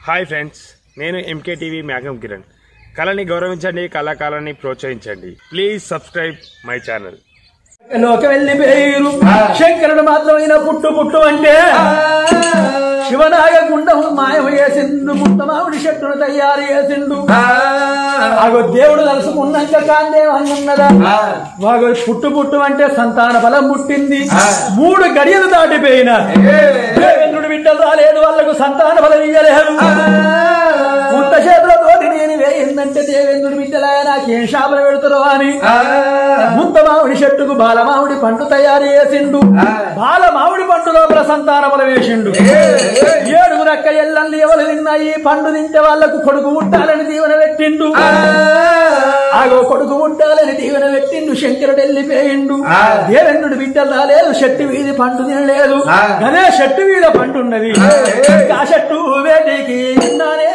Hi friends, నేను MK TV మ్యాగం కిరణ్. కళని గౌరవించండి, కళాకారాన్ని ప్రోత్సహించండి. Please subscribe my channel. వెళ్ళిపోయారు శంకరుడు మాత్రమైన పుట్టు పుట్టు అంటే శివనాగ గుండం మాయం చేసిండు, ముత్తమావుడి చెట్టును తయారు చేసిండు. అగో దేవుడు తలుసుకున్నాక కాందేమన్నదా వాగో పుట్టు పుట్టు అంటే సంతాన బలం పుట్టింది. 3 గడియలు దాటిపోయిన దేవేంద్రుడు బిడ్డలు రాలేదు, వాళ్లకు సంతాన బలం ఇయ్యలేదు. పుట్ట చేతులతోటి నేను వేయిందంటే దేవేంద్రుడి బిడ్డలా నాకేం శాపలు పెడతారో అని ముత్తమావుడి చెట్టుకు బాలమావుడి పండు తయారు చేసిండు. బాలమావుడి పండు లోపల సంతాన బలం వేసిండు. 7 రక్క ఎల్లండి ఎవరు తిన్నాయి, పండు తింటే వాళ్లకు కొడుకు పుట్టాలని దీవెన పెట్టిండు. ఆగో కొడుకు పుట్టాలని దీవెన పెట్టిండు. శంకరుడు వెళ్ళిపోయిండు. దేవేంద్రుడు బిడ్డలు రాలేదు, చెట్టు వీధి పండు తినలేదు. అదే చెట్టు మీద పండు ఉన్నది. ఆ చెట్టు వేటికి నానే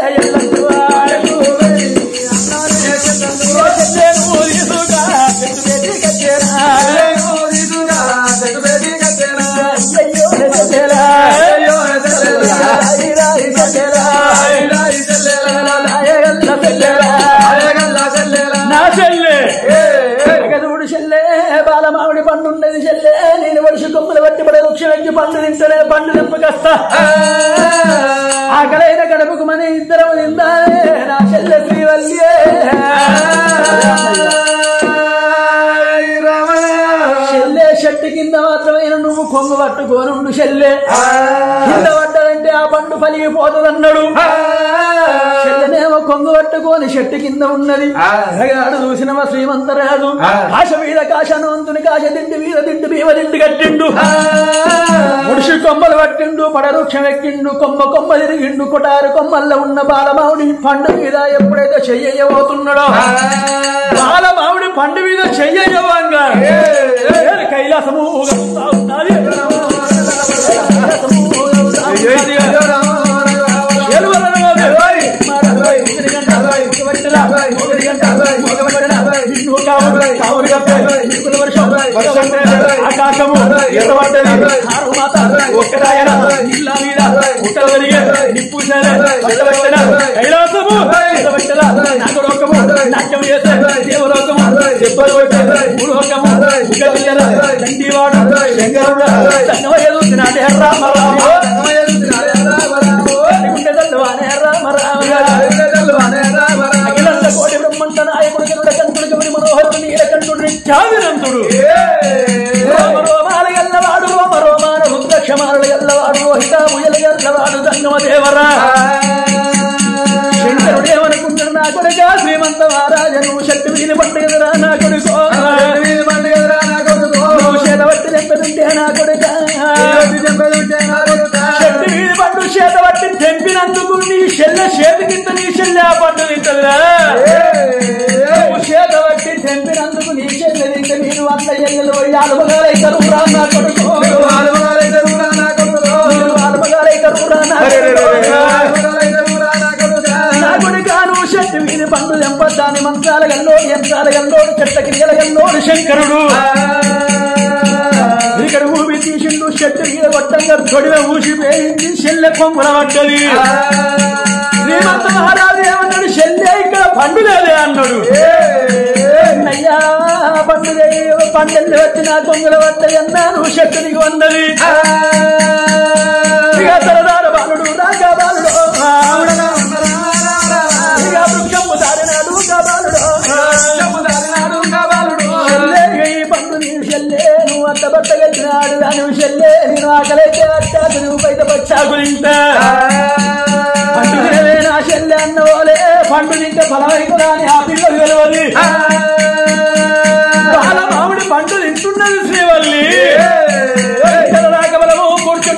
బాలమావిడి పండు ఉండేది చెల్లె, నేను వరుస కొమ్మలు బట్టి పడే వృక్షం ఎక్కి పండు తింటలే, పండు నింపకస్తా ఆకలైన గడపకు మన ఇద్దరం తిందానే నా చెల్లె శ్రీవల్యే. చెల్లె చెట్టు కింద మాత్రమైన నువ్వు కొంగు పట్టుకోనుండు చెల్లె, కింద పడ్డాడంటే ఆ పండు పలిగిపోతుందన్నాడు. చెల్లెనేమో కొంగు పట్టుకొని చెట్టు కింద ఉన్నది. రగాడు చూసినవా శ్రీమంతరాజు, కాశ మీద కాశనవంతుని కాశ దిండి మీద దిండు భీమ దిండి కట్టిండు. ముడిసి కొమ్మలు పట్టిండు, పడవృక్షం ఎక్కిండు, కొమ్మ కొమ్మ తిరిగిండు. కొటారు కొమ్మల్లో ఉన్న బాలమావుడి పండు మీద ఎప్పుడైతే చెయ్యబోతున్నాడో బాలమావుడి పండు మీద చెయ్యవంగా కైలాసము ఆకాశము ఎర్రబడ్డది. ఒక్కరాయన ఇళ్ళ మీద ఉట్టగలిగే నిప్పు పట్టబట్టిన కైలాసము నాగలోకము నాట్యం చేసే దేవలోకము దెబ్బలు పెట్టే భూలోకము దండివాడు శంకరుడు సన్నవయ్య రామరామ అఖిలంత కోటి బ్రహ్మండ నాయకుడు గరుడ కంటుడు గౌరి మనోహరుడు నీలకంఠుడు ఖ్యాతినంతుడు రోమరోమాల గల్లవాడు రోమరోమాన రుద్రక్షమాలు గల్లవాడు రోహితాము ఎల్లవాడు సంగమ దేవరా. శంకరుడు ఏమనుకుంటాడు, నా కొడుక శ్రీమంత మహారాజను శక్తి వీని పట్టుకదరా నా కొడుకో, చేతబట్టి తెంపదుంటే నా కొడుక, శక్తి వీని పండు చేతబట్టి తెంపినందుకు నీ చెల్లె చేతికింత నీ చెల్లె ఆ పండు తింటదా, చేతబట్టి తెంపినందుకు నీ చెల్లె తింటే మీరు అంత ఎల్లెలు పోయి ఆలుమగాలైతారు రా నా కొడుకో, చెట్టు వీని పండు తెంపద్దాని మంత్రాల గల్లోడు యంత్రాల గల్లోడు చెట్ల క్రియల గల్లోడు శంకరుడు ఇక్కడ ఊపి తీసిండు. చెట్టు మీద కొట్టంగా తొడివ ఊసిపోయింది, చెల్లె కొంగుల పడ్డది. శ్రీమంత మహారాజు ఏమన్నాడు, చెల్లె ఇక్కడ పండు లేదే అన్నాడు. అయ్యా పండుగ పండెల్లి వచ్చి నా కొంగుల పడ్డది అన్నాను. చెట్టు దిగి ఉన్నది. ఇక తరదార బాలుడు రాగా బాలుడు వృక్షము దారినాడు బాలుడు ఈ పండు నీ చెల్లె నువ్వు అట్ట బట్ట గెలిచినాడు దాని చెల్లె నేను ఆకలైతే అట్టాకు నువ్వు బయట పచ్చాకు తింటా పండుగలే నా చెల్లె అన్నవాలే పండు తింటే ఫలమైపోదా అని ఆ పిల్లలు వెలవది. బాలమావుడి పండు తింటున్నది శ్రీవల్లి. రాక బలము కూర్చో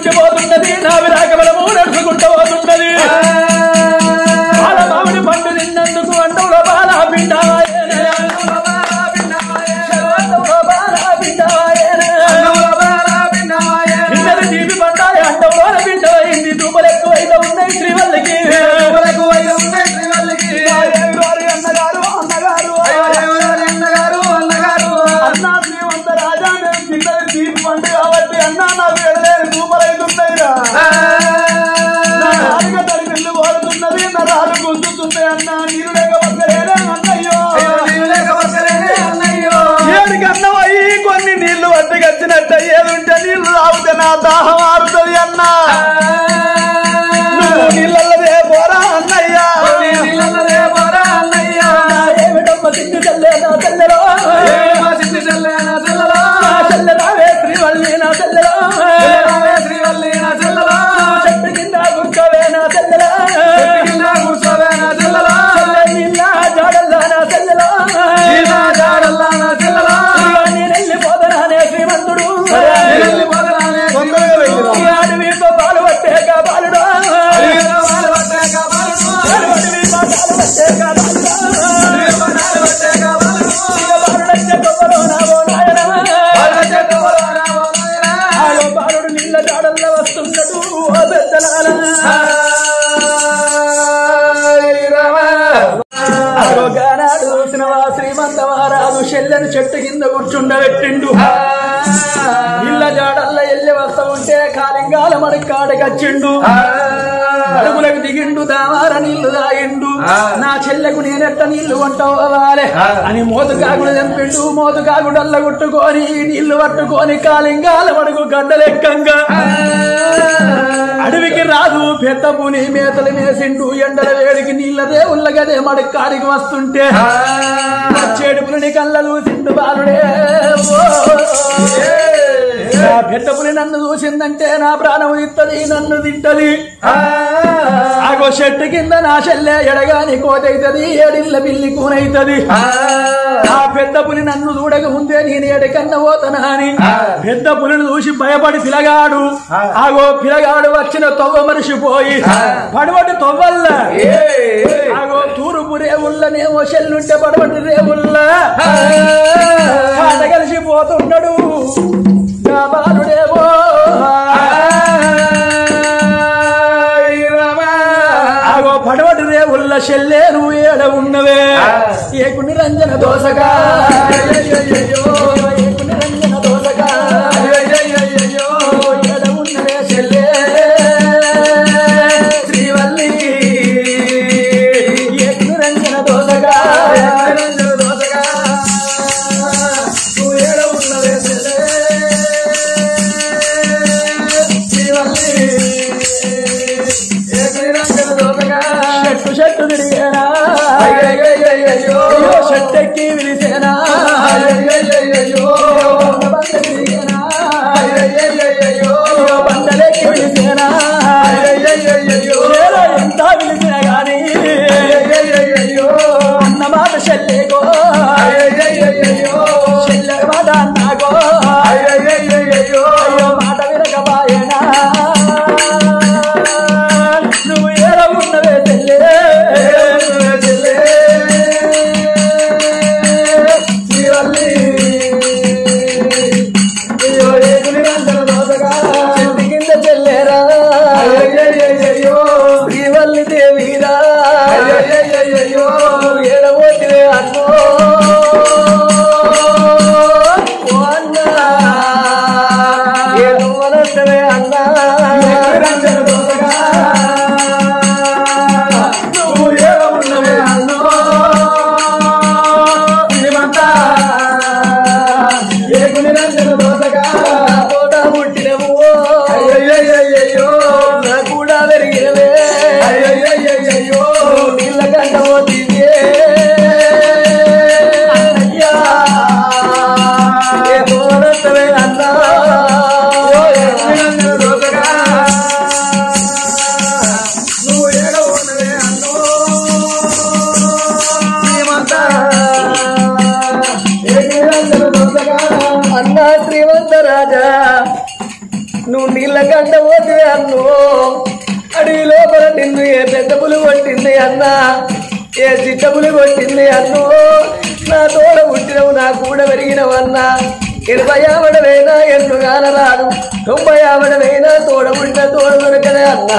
చెల్లెను చెట్టు కింద కూర్చుండబెట్టిండు ఇళ్ళ జాడల్ల ఎల్లి వస్తా ఉంటే కాలింగాల మడికాడకచ్చిండు అడుగులకు దిగిండు దావార నీళ్లు తాగిండు నా చెల్లెకు నేనెట్ట నీళ్లు కొంటవాలే అని మోతుకాగుడు తెంపిండు మోతుకాగుడల్ల కొట్టుకొని నీళ్లు పట్టుకొని కాలింగాల మడుగు గడ్డలెక్కంగా అడవికి రాదు పెద్ద పుని మేతలు మేసిండు ఎండల వేడికి నీళ్ళ దేవుళ్ళ గదే మడికాడికి వస్తుంటే చెడుపుని కళ్ళలు సిండు బాలుడే పెద్ద పులి నన్ను చూసిందంటే నా ప్రాణం తిత్తది నన్ను తింటది ఆగో చెట్టు కింద నా చెల్లె ఎడగాని కోతైతది ఏడిళ్ళ పిల్లి కూనైతది ఆ పెద్ద పులి నన్ను చూడక ముందే నేను ఎడకన్న పోతనా అని పెద్ద పులిని చూసి భయపడి పిలగాడు ఆగో పిలగాడు వచ్చిన తొవ్వ మరిసిపోయి పడవటి తొవ్వల్ల ఆగో తూర్పు రేవుళ్ళనేమో చెల్లుంటే పడవటి రేవుల్ల కలిసిపోతున్నాడు బాలుడేవో ఆగో పడవటి రేవుల్ల చెల్లె నువ్వు ఏడ ఉన్నవే ఏకు నిరంజన దోసగా ఏకు నిరంజన దోసగా ఏడ ఉన్నవే చెల్లె శ్రీవల్లి ఏకు నిరంజన దోసగా నువ్వు ఏడ ఉన్నవే చెల్లె చెట్టు తిరిగేనా చెట్టెక్కి విరిసేనా బండలెక్కి విరిసేనా ఎంత విలిసినా గాని అన్న మాట చెల్లేకో చెల్లె మాట అన్నాకో మాట వినకబాయేనా నువ్వు ఏడ ఉన్నవే చెల్లె చెట్టు కింద చెల్లేరా శ్రీవల్లి దేవీరా ఏడబోతివే అన్నో అన్నా ఏడు మనస్తవే అన్నా నువ్వు ఏడ ఉన్నవే అన్నో శ్రీమంతా ఏకు నిరంజన దోసగా తోట పుట్టినవు అయ్యో నా కూడా పెరిగినవే అయ్యో నీళ్ళ కంట పోతివే అయ్యా ఏ పోనస్తవే అన్నా నిరంజన దోసగా నువ్వు ఏడ ఉన్నవే అన్నో శ్రీమంతా అన్నా శ్రీమంత రాజా నువ్వు నీళ్ళ కంట పోతివే అన్ను అడవి లోపల నిన్ను ఏ పెద్ద పులి కొట్టింది అన్నా ఏ చిట్ట పులి కొట్టింది అన్ను నా తోడ పుట్టినవు నా కూడా పెరిగినవన్నా 20 ఆవడవేనా ఎన్ను కానరాదు 90 ఆవడవేనా తోడ పుట్టిన తోడ దొరకనే అన్నా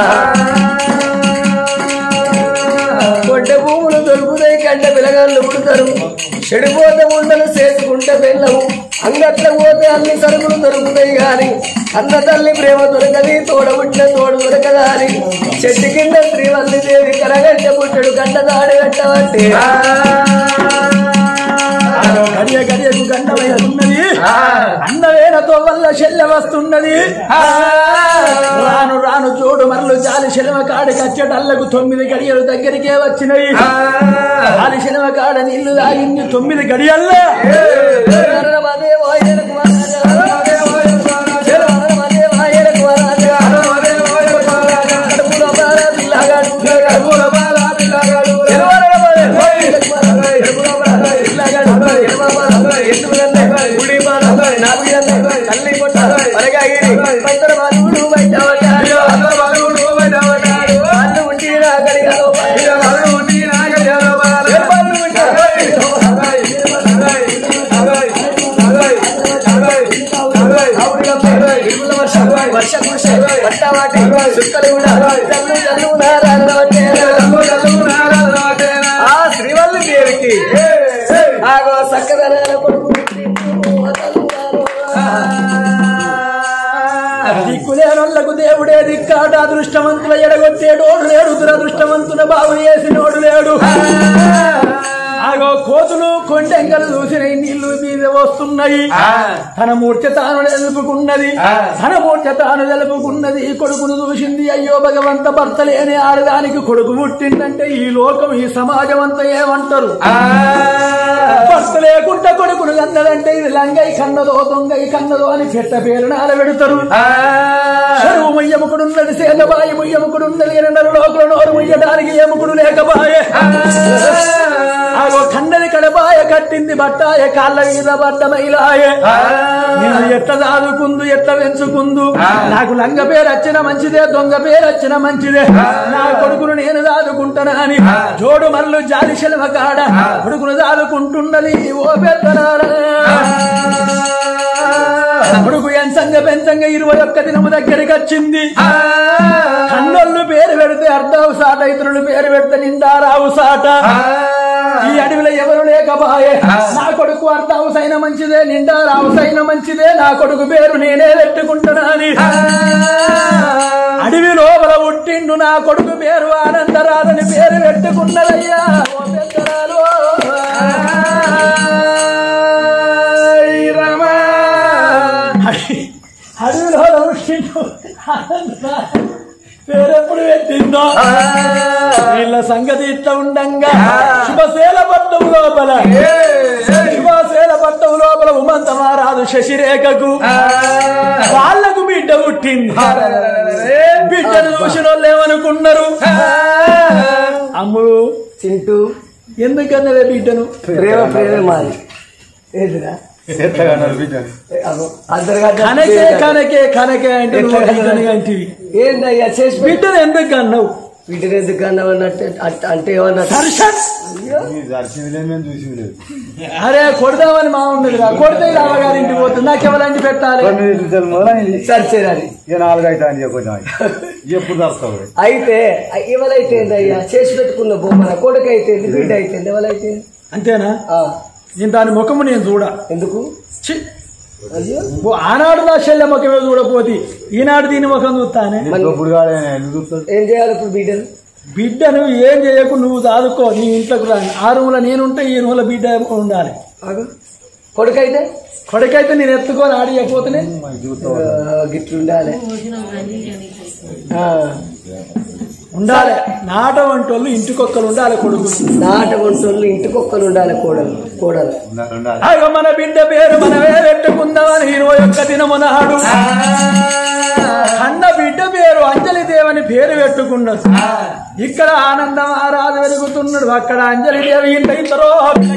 కొండ భూములు దొరుకుతాయి కంట పిలగాళ్ళు పుడతారు చెడిపోతే ఉండలు చేసుకుంటే వెళ్ళవు అంగట్ల పోతే అన్ని సరుకులు దొరుకుతాయి గాని అన్న తల్లి ప్రేమ దొరకది తోడబుట్టిన తోడు దొరకదా అని చెట్టు కింద శ్రీవల్లి దేవి కరగంట పుట్టడు గంట దాడి కట్టబట్టి గడియ గడియకు గంటమైనది అన్నవేనతో వల్ల చెల్లె వస్తున్నది రాను రాను చూడు మరలు జాలి శిలవ కాడికి వచ్చేటల్లకు 9 గడియలు దగ్గరికే వచ్చినవి జాలి శిలవ కాడ నీళ్లు తాగింది 9 గడియల్లో శ్రీవల్లి దేవికి ఆగో సక్కదనాలకు ఒకే దిక్కాట అదృష్టవంతుల ఎడగొట్టేటోడు లేడు దురదృష్టవంతుల బాగు చేసినోడు లేడు ఆగో కోతులు కొండెంగలు చూసినాయి నీళ్లు మీద వస్తున్నాయి తన మూర్ఛ తాను తెలుపుకున్నది కొడుకును చూసింది అయ్యో భగవంత భర్త లేని ఆడదానికి కొడుకు పుట్టిందంటే ఈ లోకం ఈ సమాజం అంతా ఏమంటారు భర్త లేకుండా కొడుకును కన్నదంటే ఇది లంగై కన్నదో దొంగై కన్నదో అని చెట్ట పేరు నాలబెడతారు చెరువు ముయ్యముకుడున్నది సేదబాయి ముయ్యముకుడున్నది ఎన్నరు లోకుల నోరు ముయ్యడానికి ఎముకుడు లేకబాయే కన్నది కడబాయ కట్టింది బట్టాయ కాళ్ళ మీద బట్టమైలాయే నేను ఎట్ట దాదుకుందు ఎట్ట పెంచుకుందు నాకు లంగ పేరు వచ్చిన మంచిదే దొంగ పేరు వచ్చిన మంచిదే నా కొడుకును నేను దాదుకుంటానా అని జోడు మల్లు జాలి శెలవ కాడ కొడుకును దాదుకుంటున్నది ఓ పెద్దనారా కొడుకు ఎంచంగా పెంచంగా 21 దినము దగ్గరికి వచ్చింది కన్నోళ్ళు పేరు పెడితే అర్ధావు సాట ఇతరులు పేరు పెడితే నిండారావు సాట ఈ అడవిలో ఎవరు లేకబాయే నా కొడుకు అర్ధావుసైన మంచిదే నిండారావుసైన మంచిదే నా కొడుకు పేరు నేనే పెట్టుకుంటున్నా అని అడవి లోపల పుట్టిండు నా కొడుకు పేరు ఆనందరాదని పేరు పెట్టుకున్నదయ్యా ఓ పెద్దరాలు అడవిలో పుట్టిండు పేరెప్పుడు పెట్టిందో వీళ్ళ సంగతి ఇట్లా ఉండంగా శుభశీల పట్టం లోపల ఉమంత మారాదు శశిరేఖకు వాళ్ళకు బిడ్డ పుట్టింది బిడ్డను చూసిన వాళ్ళు ఏమనుకున్నారు అమ్ముడు చింటూ ఎందుకన్నదే బిడ్డను ప్రేమ మాది ఏదిరా కనకే అంటే ఏందయ్యా చేసి బిడ్డను ఎందుకు అన్నావు వీటిని ఎందుకు అన్నావు అన్నట్టు అంటే ఏమన్నా అరే కొడదామని మా ఉన్నది రా కొడితే రావగారి ఇంటికి పోతుంది నాకు ఎవరంటి పెట్టాలి సరిచేయాలి అయితే ఎవరైతే ఏందయ్యా చేసి పెట్టుకున్న బొమ్మల కొడుకు అయితే బిడ్డ అయితే ఎవరైతే అంతేనా నేను దాని ముఖము నేను చూడ ఎందుకు ఆనాడు నా శల్య ముఖమే చూడపోతే ఈనాడు దీని ముఖం చూస్తానే ఏం చేయాలి ఇప్పుడు బిడ్డను ఏం చేయకు నువ్వు దాదుకో నీ ఇంట్లోకి రాని ఆ రూమ్లో నేనుంటే ఈ రూమ్లో బిడ్డ ఉండాలి కొడుకైతే నేను ఎత్తుకొని ఆడియకపోతేనే గిట్లుండాలి ఉండాలి నాట వంటోళ్ళు ఇంటికొక్కలు ఉండాలి కొడుకు నాట వంటోళ్ళు ఇంటికొక్కలు ఉండాలి కోడలు మన బిడ్డ పేరు మనమే పెట్టుకుందామని 21 దినము నాడు అన్న బిడ్డ పేరు అంజలి దేవని పేరు పెట్టుకున్నాడు ఇక్కడ ఆనందం ఆరాధ వెలుగుతున్నాడు అక్కడ అంజలి దేవి ఇంతరో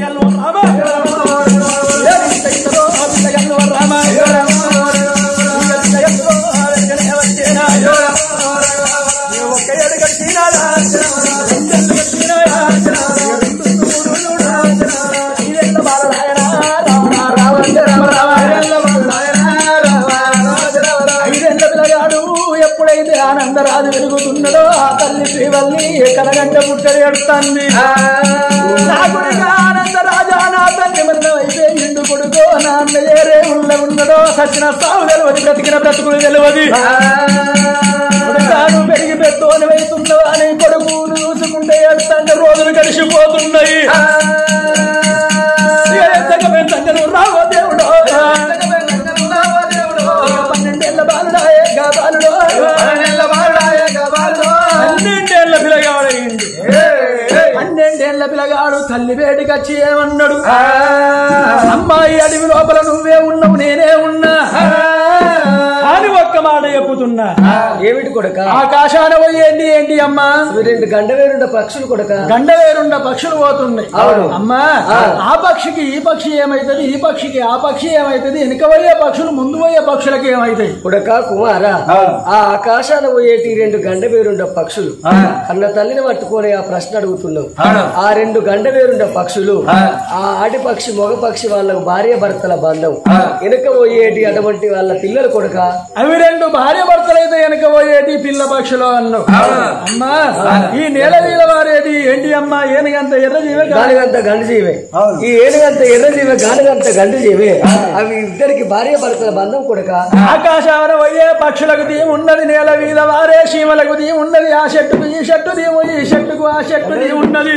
ఎప్పుడైతే ఆనందరాజు వెలుగుతున్నదో ఆ తల్లి శ్రీవల్లి కలగంట పుట్టడి ఎడుతుంది ఆనందరాజా నా తల్లి మరణమైతే ఇండు కొడుకో నాన్న ఏరే ఉన్నదో సచిన సాగు తెలియదు బ్రతికిన బ్రతుకులు తెలియదు కొడుకాను పెరిగి పెద్దోని వెళ్తున్నావా అని కొడుకును చూసుకుంటే ఎడుతుంటే రోజులు గడిచిపోతున్నాయి రావో దేవుడు 12 బాలుడాయే గాబాలుడో 12 పిల్లగాడైంది 12 పిల్లగాడు తల్లి వేడికి వచ్చి ఏమన్నాడు అమ్మాయి అడవి లోపల నువ్వే ఉన్నావు నేనే ఉన్నా అని ఒక్క మాట చెప్పుతున్నా ఏమిటి కొడక ఆకాశాన పోయేంటి ఏంటి అమ్మా 2 గండవేరుండ పక్షులు కొడక గండవేరుండ పక్షులు పోతున్నాయి అమ్మా ఆ పక్షికి ఈ పక్షి ఏమైతుంది ఈ పక్షికి ఆ పక్షి ఏమైతుంది వెనుక పోయే పక్షులు ముందు పోయే పక్షులకి ఏమైతాయి కొడక కుమారా ఆ ఆకాశాన పోయేటి 2 గండవేరుండ పక్షులు కన్న తల్లిని పట్టుకొని ఆ ప్రశ్న అడుగుతున్నావు ఆ 2 గండవేరుండ పక్షులు ఆ ఆడి పక్షి మగ పక్షి వాళ్ళకు భార్య భర్తల బంధం వెనుక పోయేటి అటువంటి వాళ్ళ పిల్లలు కొడక అవి రెండు భార్య భర్తలైతే వెనక పోయేటి పిల్ల పక్షులు అన్నావు అమ్మా. ఈ నేల మీద వారేది ఏంటి అమ్మా? ఏనుగంత ఎర్ర జీవే గాలిగంత గండు జీవే. ఈ ఏనుగంత ఎర్ర జీవే గాలిగంత గండు జీవే. అవి ఇద్దరికి భార్య భర్తల బంధం కొడుక. ఆకాశాన పోయే పక్షులకు దీము ఉన్నది, నేల మీద వారే చీమలకు దీము ఉన్నది. ఆ చెట్టుకు ఈ చెట్టు దీము, ఈ చెట్టుకు ఆ చెట్టు దీము ఉన్నది.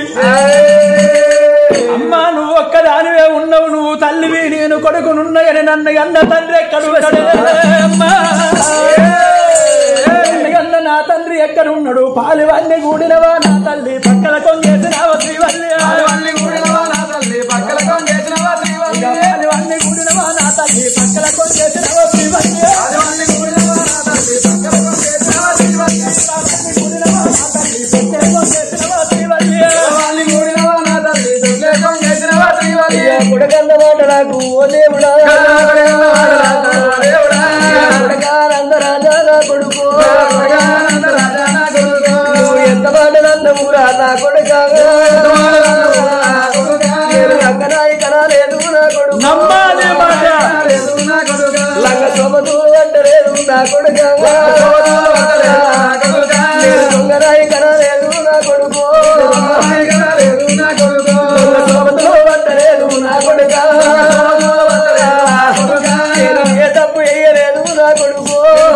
అమ్మా నువ్వు ఒక్కదానివే ఉన్నావు, నువ్వు తల్లివి నేను కొడుకునున్నగని నన్ను అన్న తండ్రి ఎక్కడున్నాడు? అన్న నా తండ్రి ఎక్కడున్నాడు? పాలివన్నీ కూడినవా నా తల్లి పక్కల కొంగేసినవా శ్రీవల్లి? పాలివన్నీ కూడినవా నా తల్లి పక్కల కొంగేసినవా శ్రీవల్లి? పాలివన్నీ కూడినవా నా తల్లి పక్కల కొంగేసినవా శ్రీవల్లి? పాలివన్నీ కూడినవా నా తల్లి పక్కల కొంగేసినవా శ్రీవల్లి? పాలివన్నీ కూడినవా నా తల్లి పక్కల కొంగేసినవా శ్రీవల్లి? పాలివన్నీ కూడినవా నా తల్లి పక్కల కొంగేసినవా శ్రీవల్లి? కొడకన్న మాట నాకు ఓ దేవుడా, కొడకానంద రాజా నా కొడుకు, ఎంత మాట నన్నమురా నా కొడుక, లంగనాయి కనలేదు నా కొడుకు, లంగ సోమతూ అంటలేదు నా కొడుక, దొంగనాయి కనలేదు నా కొడుకు, సోమతూ అంటలేదు నా కొడుక, ఏ తప్పు వేయలేదు నా కొడుకు.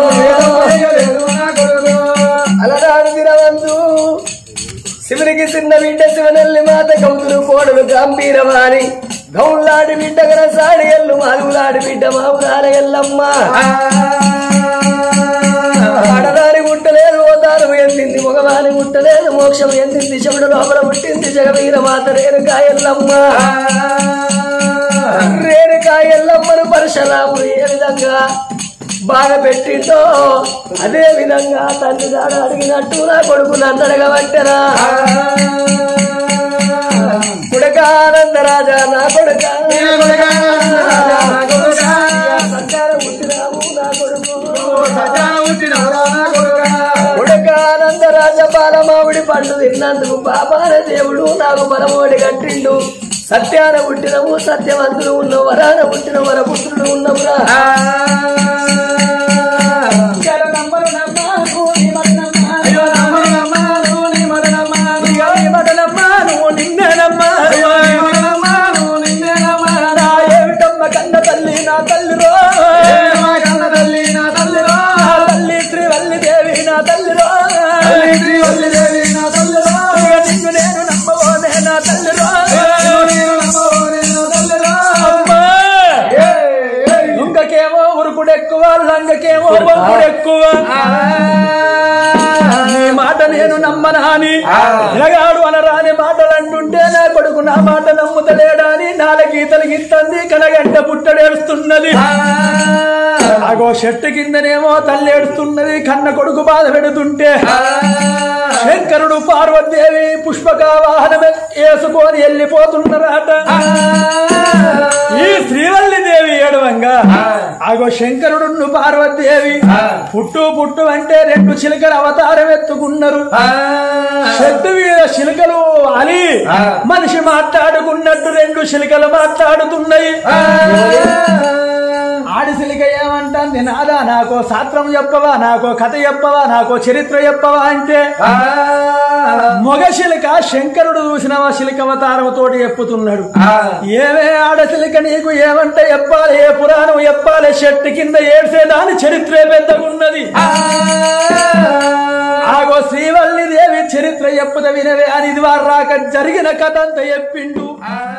అలనాడు దినవంతు శివునికి చిన్న బిడ్డ శివనల్లి మాత కౌతులు కోడలు గంభీరమాని గౌళ్ళాడి బిడ్డ గరసాడి ఎల్లు మాలులాడి బిడ్డ మావులాడ ఎల్లమ్మ. ఆడదాని గుట్టలేదు ఓదారు ఎందింది, మగవాని గుట్టలేదు మోక్షం ఎందింది, శివుడు లోపల పుట్టింది జగవీర మాత రేణుకా ఎల్లమ్మ. రేణుకా ఎల్లమ్మను పరశురాముడు ఏ విధంగా బాగా పెట్టిందో అదే విధంగా తండ్రి దాడు అడిగినట్టు నా కొడుకు నన్ను అడగబట్టరా. కొడుకానందరాజా నా కొడుక, సంచారం పుట్టినాము నా కొడుకు, కొడుకానందరాజ బాలమావిడి పండు తిన్నందుకు పాపాన దేవుడు నాకు బలమోడి కట్టిండు. సత్యాన పుట్టినవు సత్యవంతులు ఉన్నవు, వరాన పుట్టిన వరపుత్రుడు ఉన్నవురా. ఏమిటమ్మ కన్న తల్లి నా తల్లిరో, కన్న తల్లి నా తల్లిరో, తల్లి శ్రీవల్లి దేవి నా తల్లిరో, శ్రీవల్లి దేవి నా తల్లిరో, నిన్ను నేను నమ్మవోనే నా తల్లిరో. లంగకేమో ఉరుకుడెక్కువ, లంగకేమో ఎక్కువ. నీ మాట నేను నమ్మనాని ఎలగాడు అనరాని మాటలు అంటుంటే నా కొడుకు నా మాట నమ్ముతలేడా అని నాలుగీతలు గిత్తంది, కనగంట పుట్టడేడుస్తున్నది. అగో చెట్టు కిందనేమో తల్లి ఏడుస్తున్నది, కన్న కొడుకు బాధ పెడుతుంటే శంకరుడు పార్వతీదేవి పుష్పక వాహనం వేసుకొని వెళ్ళిపోతున్నారట. ఈ శ్రీవల్లి దేవి ఏడవంగా అగో శంకరుడు పార్వతీదేవి పుట్టు పుట్టు అంటే రెండు చిలుకలు అవతారం ఎత్తుకున్నారు. చెట్టు మీద చిలుకలు అని మనిషి మాట్లాడుకున్నట్టు రెండు చిలుకలు మాట్లాడుతున్నాయి. ఆడిసిలిక ఏమంటుంది, నాదా నాకో శాస్త్రం చెప్పవా, నాకో కథ చెప్పవా, నాకో చరిత్ర చెప్పవా అంటే మొగ శిలిక శంకరుడు చూసినవా శిలిక అవతారంతోటి చెప్పుతున్నాడు. ఏమే ఆడశిలిక నీకు ఏమంటే చెప్పాలి, ఏ పురాణం చెప్పాలి, చెట్టు కింద ఏడ్చేదాని చరిత్రే పెద్దగున్నది. ఆగో శ్రీవల్లి దేవి చరిత్ర చెప్పుత వినవే అని ఇది వారు రాక జరిగిన కథ అంతా చెప్పిండు.